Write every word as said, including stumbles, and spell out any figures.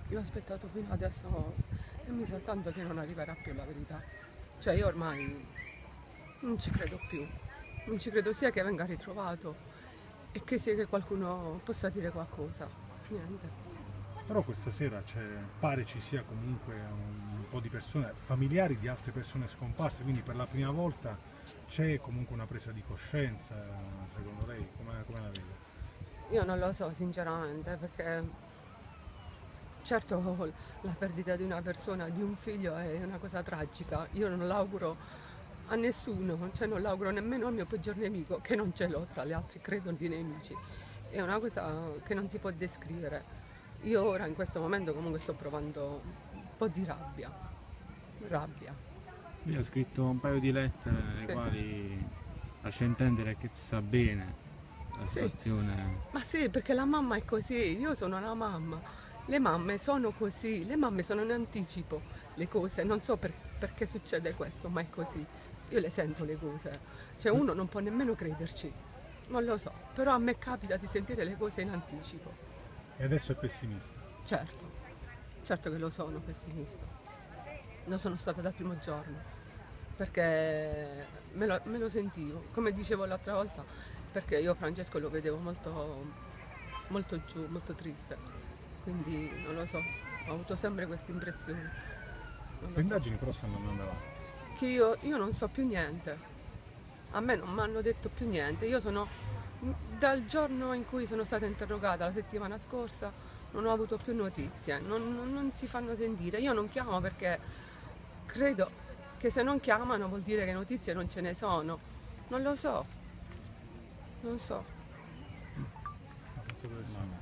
Io ho aspettato fino adesso e mi sa tanto che non arriverà più la verità. Cioè io ormai non ci credo più. Non ci credo sia che venga ritrovato e che sia che qualcuno possa dire qualcosa. Niente. Però questa sera c'è, pare ci sia comunque un, un po' di persone, familiari di altre persone scomparse, quindi per la prima volta c'è comunque una presa di coscienza, secondo lei, come, come la vede? Io non lo so sinceramente perché certo la perdita di una persona, di un figlio è una cosa tragica. Io non l'auguro a nessuno, cioè non l'auguro nemmeno al mio peggior nemico, che non ce l'ho tra gli altri, credo di nemici. È una cosa che non si può descrivere. Io ora in questo momento comunque sto provando un po' di rabbia, rabbia, Lui ha scritto un paio di lettere nelle sì, quali lascia intendere che sa bene la sì. situazione. Ma sì, perché la mamma è così, io sono una mamma, le mamme sono così, le mamme sono in anticipo le cose, non so per- perché succede questo, ma è così. Io le sento le cose, cioè uno non può nemmeno crederci, non lo so, però a me capita di sentire le cose in anticipo. E adesso è pessimista. Certo, certo che lo sono pessimista, lo sono stata dal primo giorno, perché me lo, me lo sentivo, come dicevo l'altra volta, perché io Francesco lo vedevo molto, molto giù, molto triste, quindi non lo so, ho avuto sempre questa impressione, non Le lo so, indagini però stanno andando avanti. che io, io non so più niente, a me non mi hanno detto più niente, io sono, dal giorno in cui sono stata interrogata la settimana scorsa, non ho avuto più notizie, non, non- non si fanno sentire, io non chiamo perché credo che se non chiamano vuol dire che notizie non ce ne sono, non lo so, non so. Non penso che-